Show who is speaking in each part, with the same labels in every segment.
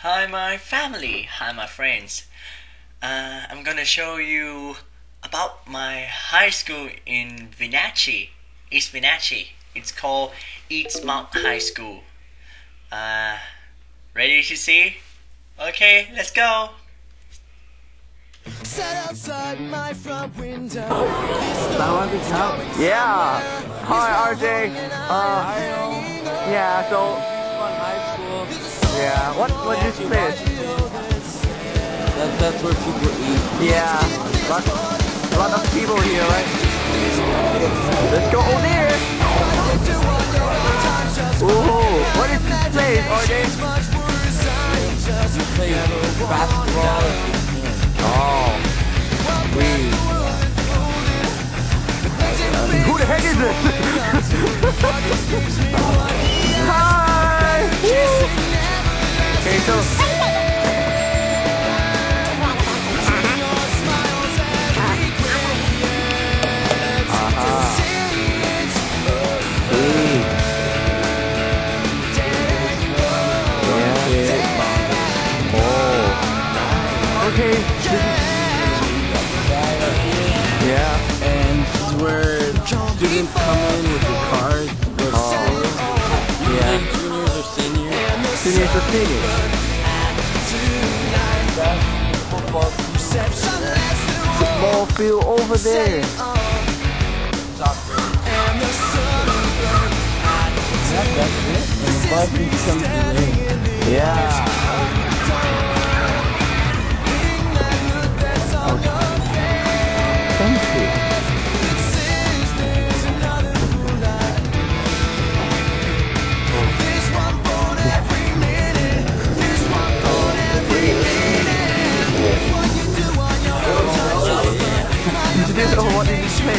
Speaker 1: Hi my family, hi my friends. I'm gonna show you about my high school in Wenatchee, East Wenatchee. It's called Eastmont High School. Uh, Ready to see? Okay, let's go.
Speaker 2: Sat outside my front window.
Speaker 3: Yeah. Hi, RJ. Yeah. So,
Speaker 4: Eastmont High School.
Speaker 3: yeah. What this place?
Speaker 4: That's where people eat.
Speaker 3: Yeah. Lot of people here, right? Let's go over there. Ooh, what is this place, RJ?
Speaker 4: We play basketball.
Speaker 3: Oh, sweet. Who the heck is this? Hi. Okay, so. Okay. Yeah.
Speaker 4: And this is where students come in with their cars.
Speaker 3: Yeah.
Speaker 4: Juniors or seniors.
Speaker 3: Seniors or seniors. Football field over there.
Speaker 4: Soccer. That's it. And the bus comes in.
Speaker 3: Yeah. Thank you. What did you say?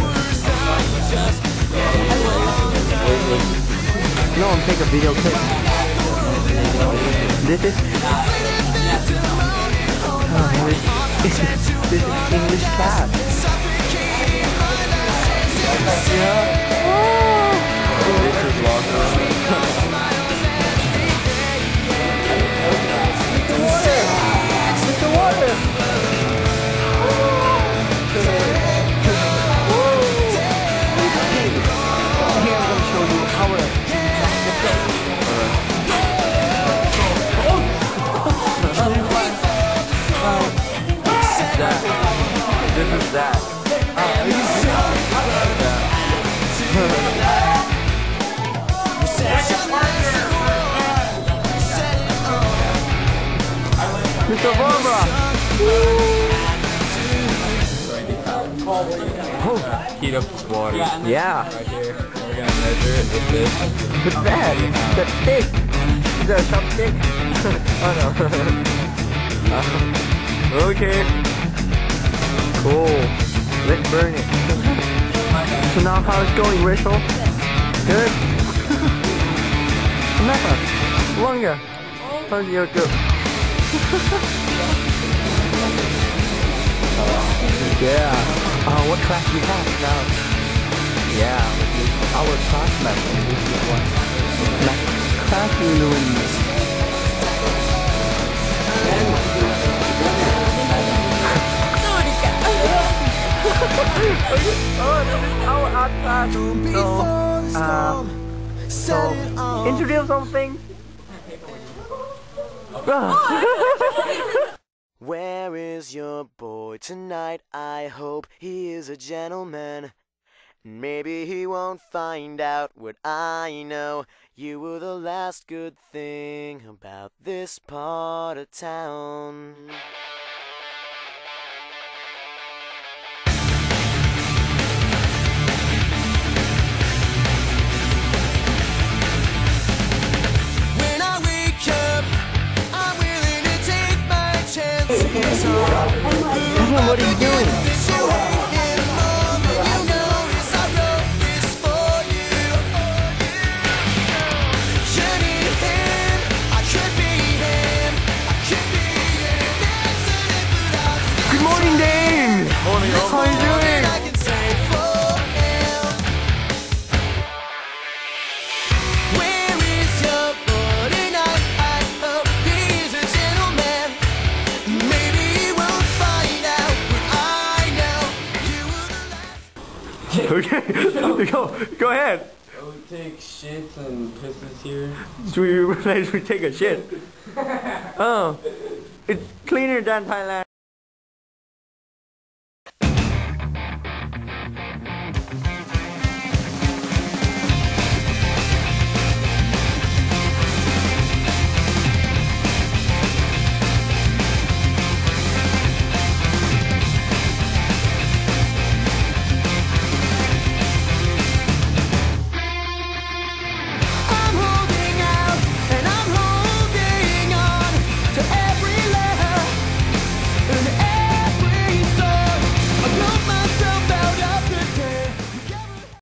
Speaker 3: No, I'm taking a video clip. This is this is English class. Yeah. Mr. Water. This is that. Mr. Barbara!
Speaker 4: Heat up water.
Speaker 3: Yeah.
Speaker 4: Right here. We're gonna measure it with this.
Speaker 3: What's that? That stick? Is that a chopstick? Oh no. Okay. Cool. Let's burn it. So now how's it going, Rachel? Good? Never. Longer. How's your go? Yeah. What class do we have now? Yeah, our class lesson. This is what? Math class we're doing. Oh, this is our art class. So introduce something.
Speaker 2: Where is your boy tonight? I hope he is a gentleman. Maybe he won't find out what I know. You were the last good thing about this part of town. When I wake up, I'm willing to take my chances.
Speaker 3: What are you doing? Good morning, Dave!
Speaker 4: Morning,
Speaker 3: How are you doing?
Speaker 2: Where is your boy tonight? I hope he's a
Speaker 3: Okay, go ahead.
Speaker 4: We take shits and pisses here.
Speaker 3: Do you realize we take a shit? Oh, it's cleaner than Thailand.